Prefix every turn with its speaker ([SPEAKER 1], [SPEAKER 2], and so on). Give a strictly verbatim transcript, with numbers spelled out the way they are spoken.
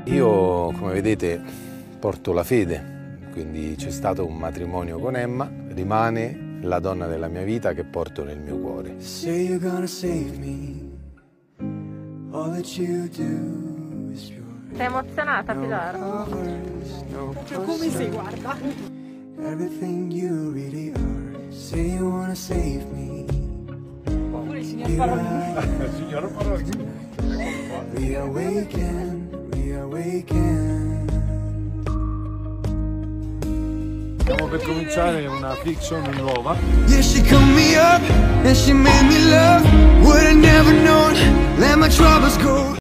[SPEAKER 1] Io, come vedete, porto la fede, quindi c'è stato un matrimonio con Emma, rimane la donna della mia vita che porto nel mio cuore.
[SPEAKER 2] Sei
[SPEAKER 3] emozionata, Pilar?
[SPEAKER 4] Cioè, come si guarda? Pure il signor Parolini.
[SPEAKER 5] Il signor Parolini. Stiamo per cominciare una fiction nuova.
[SPEAKER 2] Yeah, she called me up and she made me love what I never known. Let my troubles go.